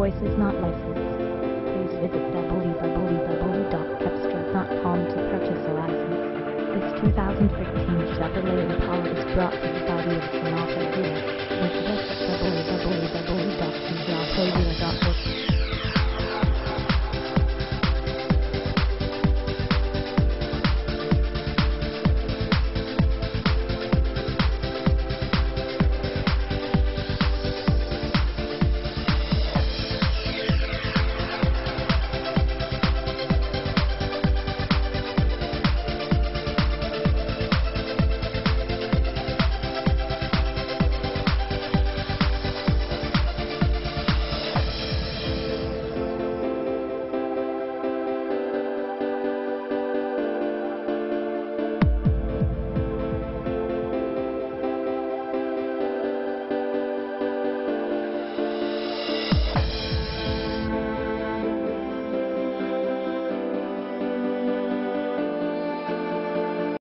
voice is not licensed. Please visit www.cepstral.com to purchase a license. This 2015 Chevrolet Impala is brought to you by the Sonata dealer. Visit us at www.sonatadealer.com.